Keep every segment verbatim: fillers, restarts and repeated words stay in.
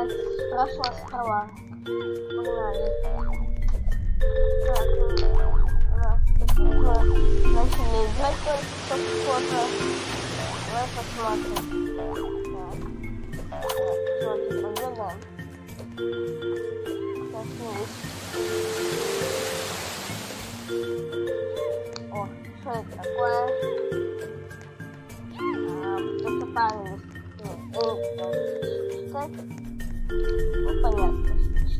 начинать с страшного скала. Погнали. Так, у нас мы начали играть только что-то. Давай посмотрим. Так, давайте побегаем. Сейчас есть. О, что это такое? Что-то правильно читать. Ну, понятно.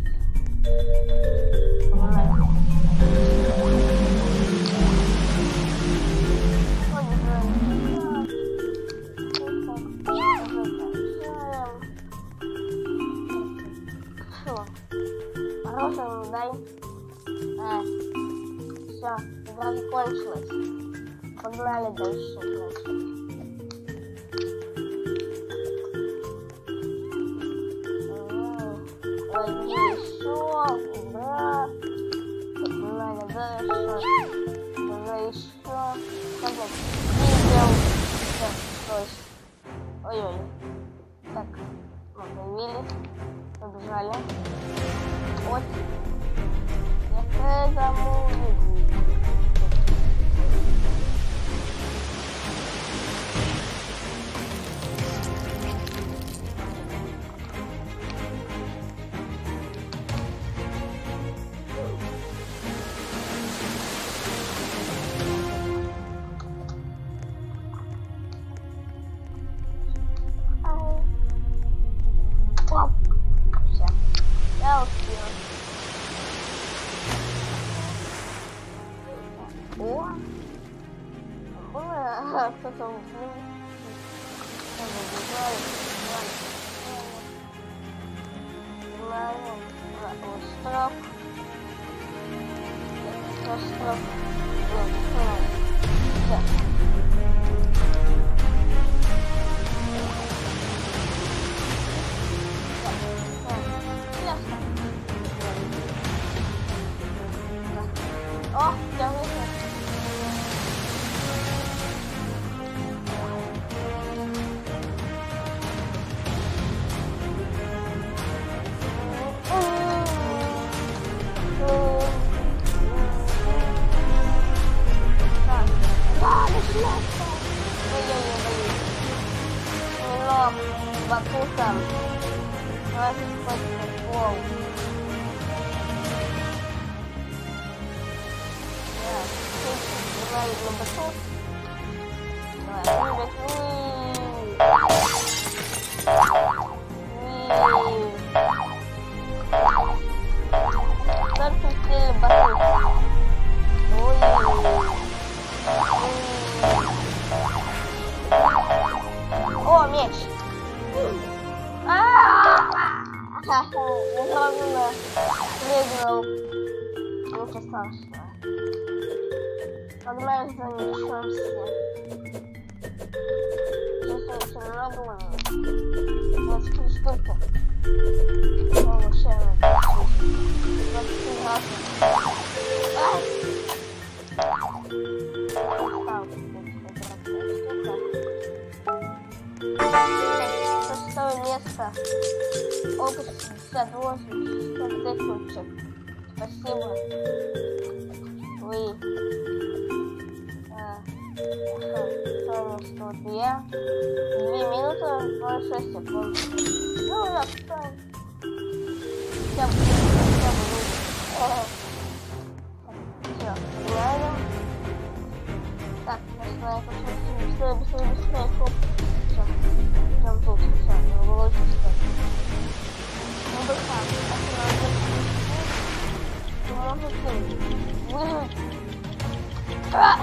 Что? Мороженое дай. А, все, игра закончилась. Погнали дальше, значит. Еще, да. Погнали дальше. Давай еще. Видео. Так, то есть. Ой-ой. Так, мы появились. Побежали. Вот. Я к этому иду. Все. Я успел. О! Было кто-то убил. Остров. Остров. Все. О, я вышел. Да, начинается. Ой-ой-ой, боюсь. Немного батутом. Давайте спать пол. Давай на батут. Давай, только сильно батут. Ой. О, меч. Неожиданно прыгнул. Ничего страшного. Погнали за мечом все. Здесь очень много у меня. Вот три штуки. О, вообще двадцать разных. Шестое место. Опыт шестьдесят восемь, шестьдесят пять лучших. Спасибо. Вы. Что я? Две минуты ноль шесть секунд. Ну, я встал. Я буду. Все, гуляем. Так, я быстрее, быстрее, быстрее, хоп. Все, идем тут, все, не было чисто. Ну, быстро, а может выжить. А!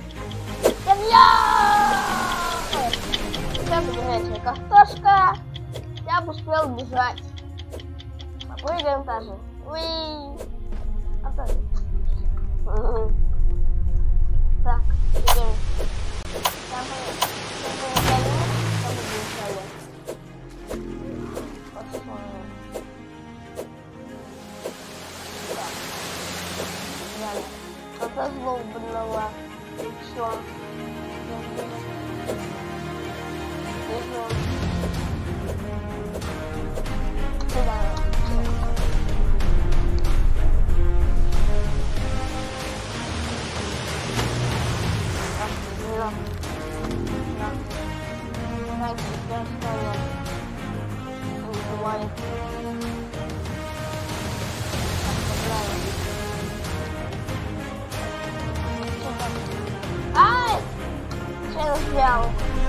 Я буду меньше картошка. Я бы успел бежать. Попрыгаем тоже. Уи. А то. Так, идем. Там кто-то злоубранного. Все. Давайте сейчас станем. Убивает. Ай! Что я сделал?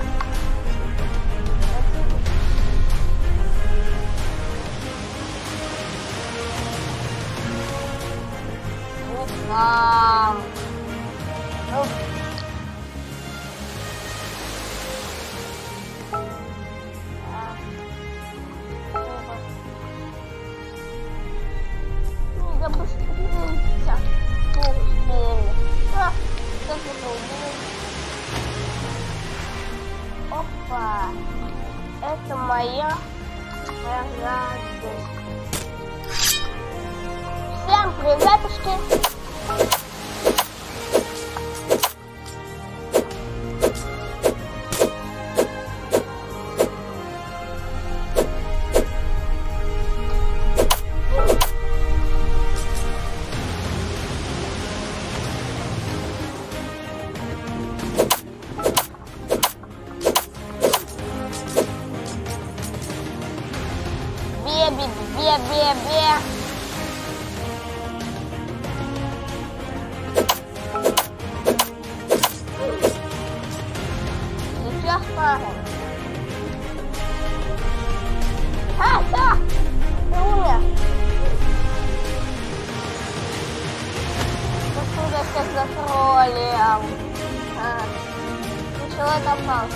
Вау! Оп. Ну, я быстрее. Сейчас. А, что это было? Опа! Это моя радость. Всем приветушки! Бе-бе-бе-бе-бе. Сейчас пару. А, да! Ты умер. Почему я всех затроллил? А, ну человек опался.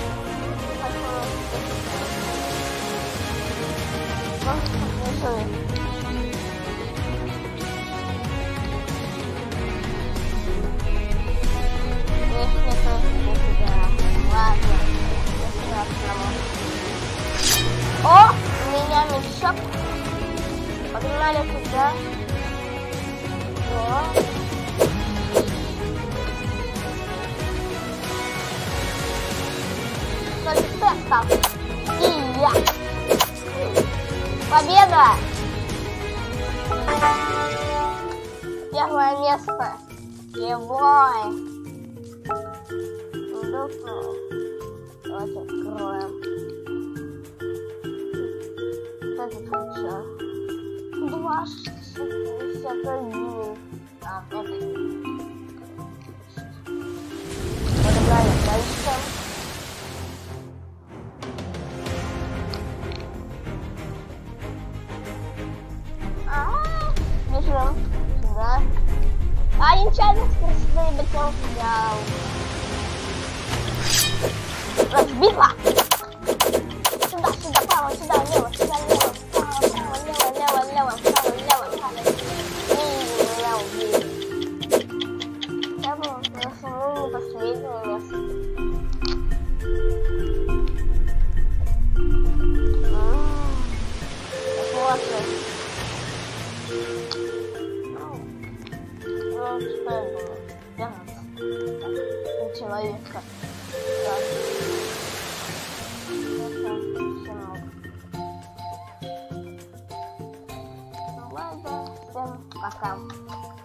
Решили. Если это для тебя. Ладно. О, у меня мешок. Погнали туда. О. Только и я. Победа! Первое место. Ебой. Давайте откроем. Что тут еще? Два шестьдесят один. А, это. Погнали дальше. Бежим сюда. А, я нечаянно скоростные ботинки взял. Разбила! Сюда, сюда, право, сюда, лево, сюда, лево, право, право, лево, лево, лево, право, лево, право, лево, лево. Я был на самом не последнее место. Классно. Ну, что я думаю? Я у человека. Так. Это все много. Ну ладно, всем пока.